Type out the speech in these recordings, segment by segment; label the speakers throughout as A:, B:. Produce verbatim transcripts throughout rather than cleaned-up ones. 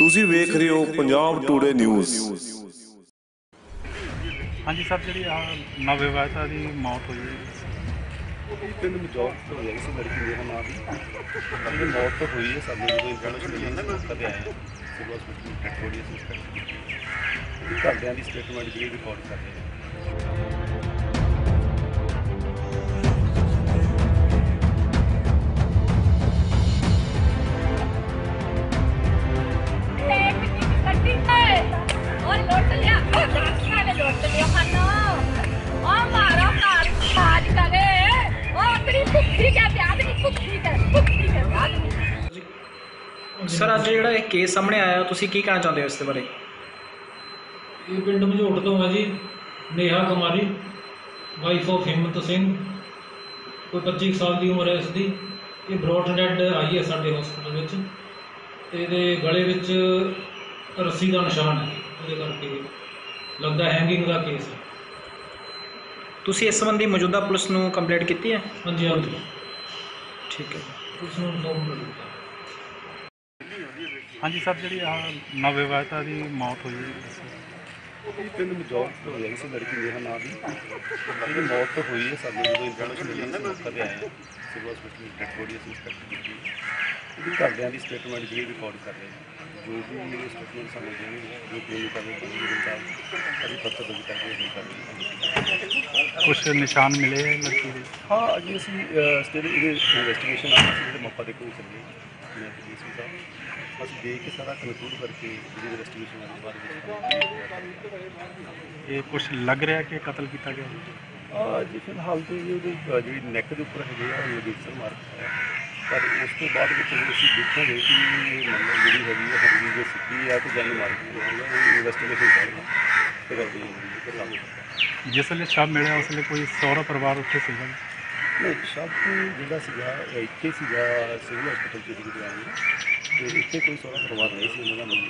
A: ਤੁਸੀਂ ਵੇਖ ਰਹੇ ਹੋ ਪੰਜਾਬ ਟੂਡੇ ਨਿਊਜ਼।
B: ਹਾਂਜੀ ਸਰ, ਜਿਹੜੀ ਆ ਨਵਵਿਵਾਹਿਤਾ ਦੀ ਮੌਤ ਹੋਈ ਹੈ
C: ਪਿੰਡ ਮਜੌਰ ਤੋਂ ਹੋਈ ਇਸ ਲੜਕੀ ਦੇ ਨਾਮ ਦੀ ਆਪਣੀ ਮੌਤ ਤੋਂ ਹੋਈ ਹੈ। ਸਾਨੂੰ ਜਦੋਂ ਇਨਫੋਰਮੇਸ਼ਨ ਮਿਲੀ ਨਾ ਮੌਕੇ ਤੇ ਆਏ ਹਾਂ, ਸਿਵਲ ਹਸਪੀਟਲ ਡੈਡ ਬੋਡੀ ਅਸੀਂ ਘਰਦਿਆਂ ਦੀ ਸਟੇਟਮੈਂਟ ਜਿਹੜੀ ਰਿਕਾਰਡ ਕਰ ਰਹੇ ਹਾਂ।
D: सर अज जो केस सामने आया तुसी की कहना चाहते हो इस बारे?
E: ये पिंड मझोट तो है जी। नेहा कुमारी वाइफ ऑफ हिम्मत सिंह, कोई पच्चीस साल की उम्र है इसकी। ये ब्रॉड डैड आई है साढ़े हॉस्पिटल ये गले विच रस्सी का निशान है, वो करके लगता हैंगिंग का केस है।
D: तुसी इस संबंधी मौजूदा पुलिस नूं कंप्लेंट की है?
E: हाँ जी हाँ जी
D: ठीक है।
E: पुलिस नूं इन्फॉर्म कर दिया।
B: ਹਾਂਜੀ ਸਰ, ਜਿਹੜੀ ਆ ਨਵਵਿਵਾਹਿਤਾ ਦੀ ਮੌਤ ਹੋਈ ਹੈ
C: ਪਿੰਡ ਮਜੌਰ ਤੋਂ ਹੋਈ ਇਸ ਲੜਕੀ ਦੇ ਨਾਮ ਦੀ ਆਪਣੀ ਮੌਤ ਤੋਂ ਹੋਈ ਹੈ। ਸਾਨੂੰ ਜਦੋਂ ਇਨਫੋਰਮੇਸ਼ਨ ਮਿਲੀ ਨਾ ਮੌਕੇ ਤੇ ਆਏ ਹਾਂ, ਸਿਵਲ ਹਸਪੀਟਲ ਡੈਡ ਬੋਡੀ ਅਸੀਂ ਇੰਸਪੈਕਟ ਕੀਤੀ ਉਹਦੀ ਘਰਦਿਆਂ ਦੀ ਸਟੇਟਮੈਂਟ ਜਿਹੜੀ ਰਿਕਾਰਡ ਕਰ ਰਹੇ ਹਾਂ। ਜੋ ਵੀ ਸਟੇਟਮੈਂਟ ਸਾਨੂੰ ਦੇਣਗੇ, ਜੋ ਕਲੇਮ ਕਰਨੇ ਚਾਹੀਦੇ ਅਸੀਂ ਪੱਤਰ ਦਰਜ ਕਰਕੇ ਅਸੀਂ ਕਰਦੇ।
B: ਕੁਛ ਨਿਸ਼ਾਨ ਮਿਲੇ ਹੈ ਲੜਕੀ ਦੇ?
C: ਹਾਂ, ਅਜੇ ਅਸੀਂ ਸਟੇਟ ਇਹਦੇ ਇਨਵੈਸਟੀਗੇਸ਼ਨ ਆ ਅਸੀਂ ਮੌਕਾ ਦੇਖੋ ਚੱਲੇ ਮੈਂ ਡੀ ਸੀ ਸਾਹਿਬ ਅਸੀਂ ਦੇਖ ਕੇ ਸਾਰਾ ਕਨਕਲੂਡ ਕਰਕੇ ਜਿਹੜੀ ਇਨਵੈਸਟੀਗੇਸ਼ਨ ਦੇ ਬਾਅਦ
B: ਇਹ ਕੁਛ ਲੱਗ ਰਿਹਾ ਕਿ ਕਤਲ ਕੀਤਾ ਗਿਆ?
C: ਆ ਜੀ ਫਿਲਹਾਲ ਤਾਂ ਜੀ ਉਹਦੀ ਜਿਹੜੀ ਨੈਕ ਦੇ ਉੱਪਰ ਹੈਗੇ ਆ ਲਗੇਸ਼ਨ ਮਾਰਕ ਹੈ, ਪਰ ਉਸ ਤੋਂ ਬਾਅਦ ਵਿੱਚ ਅਸੀਂ ਦੇਖਾਂਗੇ ਕਿ ਮਤਲਬ ਜਿਹੜੀ ਹੈਗੀ ਹੈ ਹਰਜੀ ਜੇ ਸਿੱਧੀ ਆ ਕਿ ਜਾਨੀ ਮਾਰਕ ਹੋਊਗਾ। ਇਨਵੈਸਟੀਗੇਸ਼ਨ ਕਰਨਾ ਫਿਰ ਅੱਗੇ
B: ਜਿਸ ਵੇਲੇ ਸ਼ਵ ਮਿਲਿਆ ਉਸ ਵੇਲੇ ਕੋਈ ਸਹੁਰਾ ਪਰਿਵਾਰ ਉੱਥੇ ਸੀਗਾ?
C: ਨਹੀਂ, ਸ਼ਵ ਜਿਹੜਾ ਸੀਗਾ ਇੱਥੇ ਸੀਗਾ ਸਿਵਲ ਹਸਪੀਟਲ ਚ ਜਿਹੜੀ ਆਈ ਤੇ ਇੱਥੇ ਕੋਈ ਸਹੁਰਾ ਪਰਿਵਾਰ ਨਹੀਂ ਸੀ ਉਹਨਾਂ ਦਾ।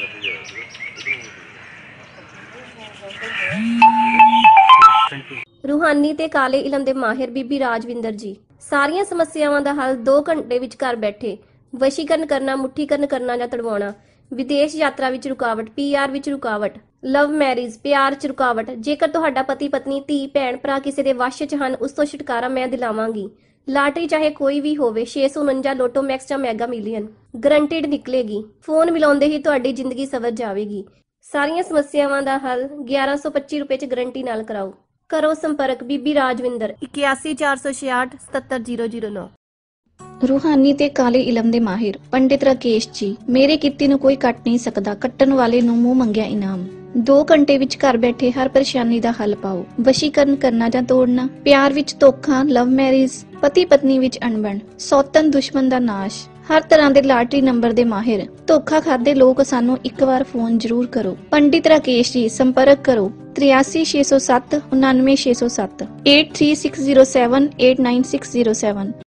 F: रूहानी ते काले इलम दे माहिर बीबी राजविंदर जी सारियां समस्यावां दा हल दो घंटे विच घर बैठे। वशीकरण करना, मुठीकरण करना जां तड़वाउणा, विदेश यात्रा विच रुकावट, पीआर विच रुकावट, लव मैरिज प्यार च रुकावट। जेकर तुहाडा पति पत्नी धी भैन भरा किसी दे वश च हन, उस तो छुटकारा मैं दिलावांगी। लाटरी चाहे कोई भी होवे, छे सौ उनंजा लोटो मैक्स जां मैगा मिलियन गरंटेड निकलेगी। फोन मिलाउंदे ही तुहाडी जिंदगी सवर जावेगी। सारियां समस्यावां दा हल ग्यारह सौ पच्ची रुपए च गारंटी नाल कराओ। करो संपर्क बीबी राजविंदर इक्यासी चार सौ छियाठ सत्तर जीरो जीरो नौ।
G: रूहानी ते काले इलम दे माहिर पंडित राकेश जी, मेरे कित्ते नूं कोई कट नहीं सकदा, कट्टन वाले नूं मूंह मंगिया इनाम। दो घंटे विच घर बैठे हर परेशानी दा हल पाओ। वशीकरण करना जां तोड़ना, प्यार विच धोखा, लव मैरिज, पति पत्नी विच अणबण, सौतन दुश्मन दा नाश, हर तरह दे लाटरी नंबर दे माहिर। धोखा खादे लोग सानू एक बार फोन जरूर करो। पंडित राकेश जी, संपर्क करो त्रियासी छे सौ सत्त उनानवे छे सौ सत्त eight three six zero seven eight nine six zero seven.